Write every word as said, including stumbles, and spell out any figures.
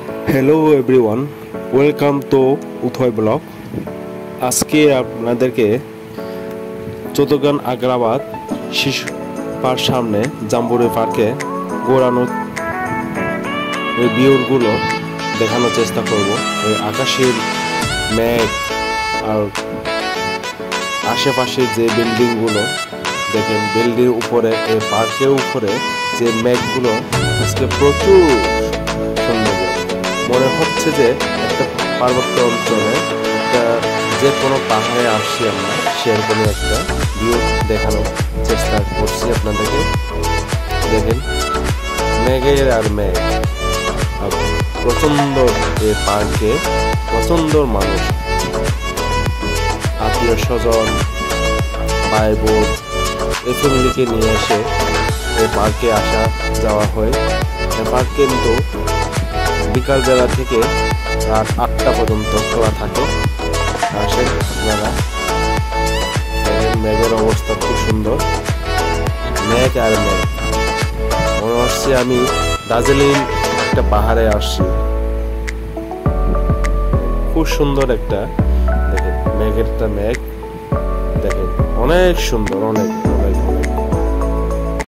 Hello everyone, welcome to উথয় blog. আজকে আপনাদেরকে চৌদ্দগ্রাম আগ্রাবাদ শিশু পার্ক সামনে জাম্বুরি পার্কে ঘোরানোর ওই ভিউগুলো দেখানোর চেষ্টা করব। ওই আকাশের মেঘ আর আশেপাশে যে বিল্ডিংগুলো দেখেন, বিল্ডিং উপরে এই পার্কের উপরে যে মেঘগুলো আজকে প্রচুর সুন্দর। মনে হচ্ছে যে একটা পার্বত্য অঞ্চলে একটা যে কোনো পাহাড়ে আসছি আমরা, সেরকমই একটা ভিউ দেখানোর চেষ্টা করছি আপনাদেরকে। দেখেন মেঘের আর মেঘ, আর প্রচণ্ড এই পার্কে প্রচণ্ড মানুষ, আত্মীয় স্বজন, ভাই বোন, এই ফ্যামিলিকে নিয়ে এসে এই পার্কে আসা যাওয়া হয়। এই পার্ক কিন্তু বিকালবেলা থেকে রাত আটটা পর্যন্ত খোলা থাকে। আসেন আপনারা, মেঘের অবস্থা খুব সুন্দর, মেঘ আর মেঘ। মনে হচ্ছে আমি দার্জিলিং একটা পাহাড়ে আসছি। খুব সুন্দর একটা, দেখেন মেঘেরটা মেঘ, দেখেন অনেক সুন্দর, অনেক।